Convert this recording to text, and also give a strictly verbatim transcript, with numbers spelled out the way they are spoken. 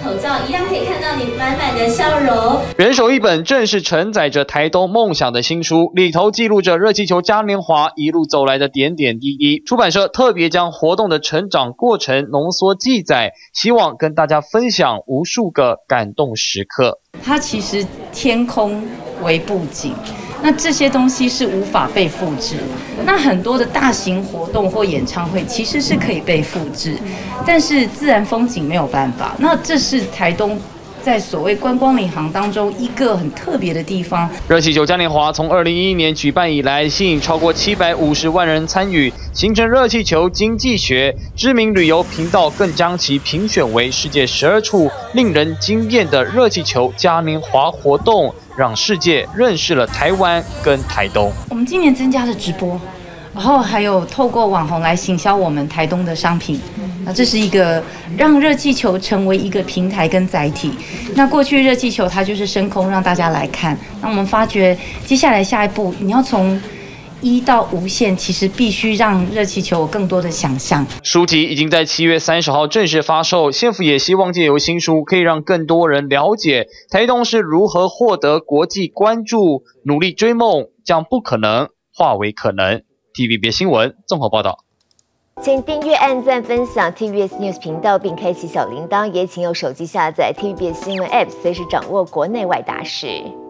口罩，一样可以看到你满满的笑容。 人手一本正是承载着台东梦想的新书，里头记录着热气球嘉年华一路走来的点点滴滴。出版社特别将活动的成长过程浓缩记载，希望跟大家分享无数个感动时刻。 它其实天空为布景。那这些东西是无法被复制，那很多的大型活动或演唱会其实是可以被复制，但是自然风景没有办法。那这是台东在所谓观光领航当中一个很特别的地方。 热气球嘉年华从二零一一年举办以来，吸引超过七百五十万人参与，形成热气球经济学。知名旅游频道更将其评选为世界十二处令人惊艳的热气球嘉年华活动，让世界认识了台湾跟台东。 我们今年增加了直播，然后还有透过网红来行销我们台东的商品。那这是一个让热气球成为一个平台跟载体。那过去热气球它就是升空让大家来看，那我们发觉接下来下一步你要从一到无限，其实必须让热气球有更多的想象。 书籍已经在七月三十号正式发售，县府也希望借由新书可以让更多人了解台东是如何获得国际关注，努力追梦，将不可能化为可能。T V B S 新闻综合报道。 请订阅、按赞、分享 T V B S News 频道，并开启小铃铛，也请用手机下载 T V B S 新闻 App， 随时掌握国内外大事。